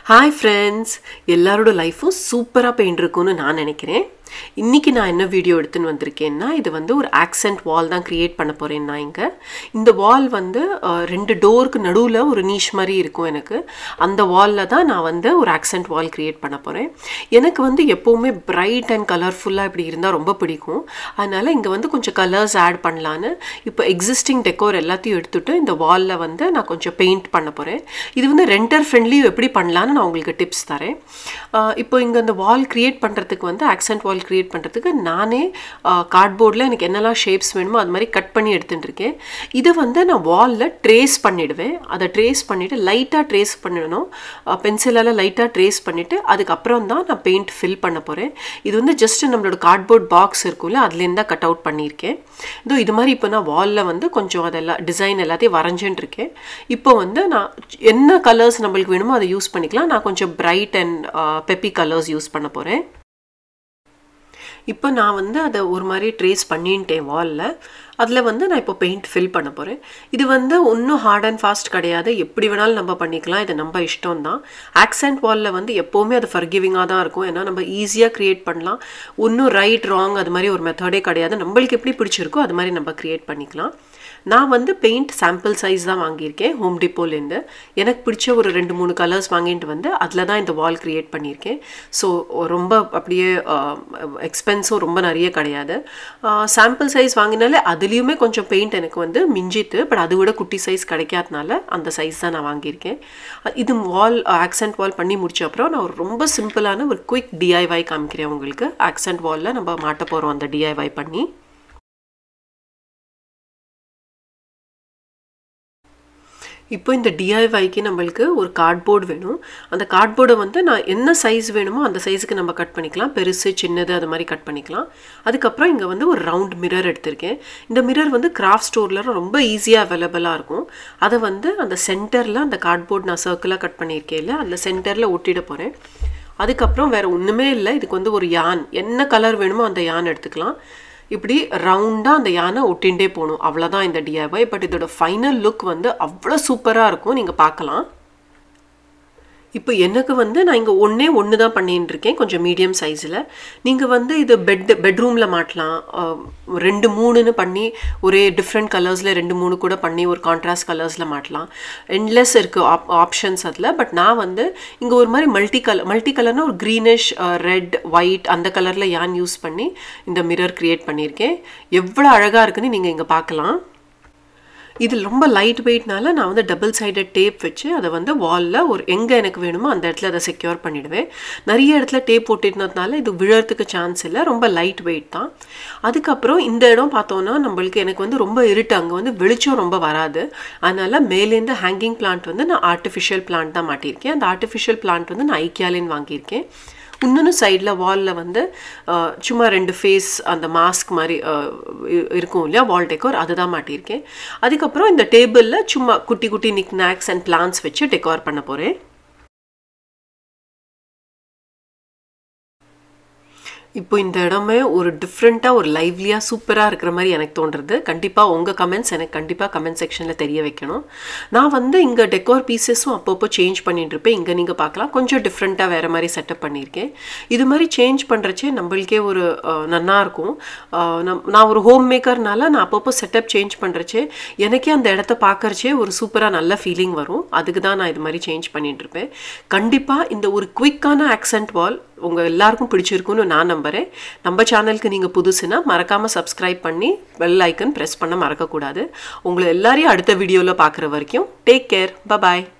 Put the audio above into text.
Hi friends, எல்லாரோட லைஃபும் சூப்பரா போயிட்டு இருக்கும்னு நான் நினைக்கிறேன். இன்னைக்கு நான் என்ன வீடியோ எடுத்துன்னு வந்திருக்கேன்னா இது வந்து ஒரு ஆக்சென்ட் வால் தான் கிரியேட் பண்ண போறேன் நான் இங்க. இந்த வால் வந்து ரெண்டு டோருக்கு நடுவுல ஒரு நீஷ் மாதிரி இருக்கும் எனக்கு. அந்த வால்ல தான் நான் வந்து ஒரு ஆக்சென்ட் வால் கிரியேட் பண்ண போறேன். எனக்கு வந்து எப்பவுமே பிரைட் அண்ட் கலர்ஃபுல்லா இப்படி இருந்தா ரொம்ப பிடிக்கும். அதனால இங்க வந்து கொஞ்சம் கலர்ஸ் ஆட் பண்ணலாம்னு இப்போ எக்ஸிஸ்டிங் டெக்கோர் எல்லாத்தையும் எடுத்துட்டு இந்த வால்ல வந்து நான் கொஞ்சம் பெயிண்ட் பண்ண போறேன். இது வந்து ரெண்டர் ஃப்ரெண்ட்லி எப்படி பண்ணலாம்னு நான் உங்களுக்கு டிப்ஸ் தரேன். இப்போ இங்க இந்த வால் கிரியேட் பண்றதுக்கு வந்து ஆக்சென்ட் வால் கிரியேட் பண்றதுக்கு நானே கார்ட்போர்ட்ல எனக்கு என்னெல்லாம் ஷேப்ஸ் வேணுமோ அது மாதிரி கட் பண்ணி எடுத்துட்டு இருக்கேன். இத வந்து நான் வால்ல ட்ரேஸ் பண்ணிடுவேன். அத ட்ரேஸ் பண்ணிட்டு லைட்டா ட்ரேஸ் பண்ணனும். பென்சிலால லைட்டா ட்ரேஸ் பண்ணிட்டு அதுக்கு அப்புறம் தான் நான் பெயிண்ட் ஃபில் பண்ண போறேன். இது வந்து ஜஸ்ட் நம்மளோட கார்ட்போர்ட் பாக்ஸ் இருக்குல்ல அதுல இருந்து கட் அவுட் பண்ணிருக்கேன். இது மாதிரி இப்போ நான் வால்ல வந்து கொஞ்சம் அதெல்லாம் டிசைன் எல்லாத்தையும் வரைஞ்சிட்டு இருக்கேன். இப்போ வந்து நான் என்ன கலர்ஸ் நமக்கு வேணுமோ அதை யூஸ் பண்ணிக்கலாம். நான் கொஞ்சம் bright and peppy colours use பண்ண போறேன். இப்போ நான் வந்து அதை ஒரு மாதிரி ட்ரேஸ் பண்ணிட்டேன் வால்ல. அதில் வந்து நான் இப்போ பெயிண்ட் ஃபில் பண்ண போகிறேன். இது வந்து ஒன்றும் ஹார்ட் அண்ட் ஃபாஸ்ட் கிடையாது. எப்படி வேணாலும் நம்ம பண்ணிக்கலாம். இது நம்ம இஷ்டம் தான். ஆக்சென்ட் வாலில் வந்து எப்போவுமே அது ஃபர்கிவிங்காக தான் இருக்கும். ஏன்னா நம்ம ஈஸியாக க்ரியேட் பண்ணலாம். ஒன்றும் ரைட் ராங் அது மாதிரி ஒரு மெத்தடே கிடையாது. நம்மளுக்கு எப்படி பிடிச்சிருக்கோ அது மாதிரி நம்ம க்ரியேட் பண்ணிக்கலாம். நான் வந்து பெயிண்ட் சாம்பிள் சைஸ் தான் வாங்கியிருக்கேன் ஹோம் டிப்போலேருந்து. எனக்கு பிடிச்ச ஒரு 2-3 கலர்ஸ் வாங்கிட்டு வந்து அதில் தான் இந்த வால் க்ரியேட் பண்ணியிருக்கேன். ஸோ ரொம்ப அப்படியே எக்ஸ்பென்ஸும் ரொம்ப நிறைய கிடையாது. சாம்பிள் சைஸ் வாங்கினாலே அதுலேயுமே கொஞ்சம் பெயிண்ட் எனக்கு வந்து மிஞ்சிட்டு, பட் அதை விட குட்டி சைஸ் கிடைக்காதனால அந்த சைஸ் தான் நான் வாங்கியிருக்கேன். இது வால் ஆக்சென்ட் வால் பண்ணி முடிச்ச அப்புறம் நான் ஒரு ரொம்ப சிம்பிளான ஒரு குயிக் டிஐஒய் காமிக்கிறேன் உங்களுக்கு. ஆக்சென்ட் வாலில் நம்ம மாட்ட போகிறோம் அந்த டிஐஒய் பண்ணி. இப்போ இந்த டிஐஒய்க்கு நம்மளுக்கு ஒரு கார்ட்போர்டு வேணும். அந்த கார்ட்போர்டை வந்து நான் என்ன சைஸ் வேணுமோ அந்த சைஸுக்கு நம்ம கட் பண்ணிக்கலாம். பெருசு சின்னது அது மாதிரி கட் பண்ணிக்கலாம். அதுக்கப்புறம் இங்கே வந்து ஒரு ரவுண்ட் மிரர் எடுத்திருக்கேன். இந்த மிரர் வந்து கிராஃப்ட் ஸ்டோரில் ரொம்ப ஈஸியாக அவைலபிளாக இருக்கும். அதை வந்து அந்த சென்டரில் அந்த கார்ட்போர்டு நான் சர்க்கிளாக கட் பண்ணியிருக்கேன் இல்லை அதில் சென்டரில் ஒட்டிட போகிறேன். அதுக்கப்புறம் வேறு ஒன்றுமே இல்லை. இதுக்கு வந்து ஒரு யான் என்ன கலர் வேணுமோ அந்த யான் எடுத்துக்கலாம். இப்படி ரவுண்டாக அந்த யானை ஒட்டின்ண்டே போகணும். அவ்வளோதான் இந்த டிஐஒய். பட் இதோட ஃபைனல் லுக் வந்து அவ்வளோ சூப்பராக இருக்கும். நீங்கள் பார்க்கலாம். இப்போ எனக்கு வந்து நான் இங்கே ஒன்று தான் பண்ணிட்டு இருக்கேன் கொஞ்சம் மீடியம் சைஸில். நீங்கள் வந்து இது பெட்ரூமில் மாட்டலாம். 2-3ன்னு பண்ணி ஒரே டிஃப்ரெண்ட் கலர்ஸில் 2-3 கூட பண்ணி ஒரு கான்ட்ராஸ்ட் கலர்ஸில் மாட்டலாம். எண்ட்லெஸ் இருக்குது ஆப்ஷன்ஸ் அதில். பட் நான் வந்து இங்கே ஒரு மாதிரி மல்டி கலர்னால் ஒரு க்ரீனிஷ் ரெட் ஒயிட் அந்த கலரில் யான் யூஸ் பண்ணி இந்த மிரர் க்ரியேட் பண்ணியிருக்கேன். எவ்வளோ அழகாக இருக்குன்னு நீங்கள் இங்கே பார்க்கலாம். இது ரொம்ப லைட் வெயிட்னால நான் வந்து டபுள் சைடட் டேப் வச்சு அதை வந்து வாலில் ஒரு எங்கே எனக்கு வேணுமோ அந்த இடத்துல அதை செக்யூர் பண்ணிவிடுவேன். நிறைய இடத்துல டேப் போட்டுனதுனால இது விழறதுக்கு சான்ஸ் இல்லை. ரொம்ப லைட் வெயிட் தான். அதுக்கப்புறம் இந்த இடம் பார்த்தோன்னா நம்மளுக்கு எனக்கு வந்து ரொம்ப இருட்டு, அங்கே வந்து வெளிச்சம் ரொம்ப வராது. அதனால் மேலேருந்து ஹேங்கிங் பிளான்ட் வந்து நான் ஆர்டிஃபிஷியல் பிளான்ட் தான் மாட்டியிருக்கேன். அந்த ஆர்டிஃபிஷியல் பிளான்ட் வந்து நான் ஐக்கியாலேன்னு வாங்கியிருக்கேன். இன்னொன்று சைடில் வாலில் வந்து சும்மா 2 ஃபேஸ் அந்த மாஸ்க் மாதிரி இருக்கும் இல்லையா வால் டெக்கோர் அதுதான் மாட்டியிருக்கேன். அதுக்கப்புறம் இந்த டேபிளில் சும்மா குட்டி குட்டி நிக்நாக்ஸ் அண்ட் பிளான்ஸ் வச்சு டெக்கோர் பண்ண போகிறேன். இப்போ இந்த இடமே ஒரு டிஃப்ரெண்ட்டாக ஒரு லைவ்லியாக சூப்பராக இருக்கிற மாதிரி எனக்கு தோன்றுறது. கண்டிப்பாக உங்கள் கமெண்ட்ஸ் எனக்கு கண்டிப்பாக கமெண்ட் செக்ஷனில் தெரிய வைக்கணும். நான் வந்து இங்கே டெக்கோர் பீசஸும் அப்பப்போ சேஞ்ச் பண்ணிட்டு இருப்பேன். இங்கே நீங்கள் பார்க்கலாம் கொஞ்சம் டிஃப்ரெண்ட்டாக வேறு மாதிரி செட்டப் பண்ணியிருக்கேன். இது மாதிரி சேஞ்ச் பண்ணுறச்சே நம்மளுக்கே ஒரு நல்லாயிருக்கும். நான் ஒரு ஹோம் மேக்கர்னால நான் அப்பப்போ செட்டப் சேஞ்ச் பண்ணுறச்சே எனக்கே அந்த இடத்த பார்க்குறச்சே ஒரு சூப்பராக நல்ல ஃபீலிங் வரும். அதுக்கு தான் நான் இது மாதிரி சேஞ்ச் பண்ணிட்டு இருப்பேன். கண்டிப்பாக இந்த ஒரு குயிக்கான ஆக்சென்ட் வால் உங்கள் எல்லாருக்கும் பிடிச்சிருக்குன்னு நான் நம்புகிறேன். நம்ம சேனலுக்கு நீங்கள் புதுசுனா மறக்காமல் சப்ஸ்கிரைப் பண்ணி பெல் ஐக்கன் ப்ரெஸ் பண்ண மறக்கக்கூடாது. உங்களை எல்லாரையும் அடுத்த வீடியோவில் பார்க்குற வரைக்கும் டேக் கேர். பாய்.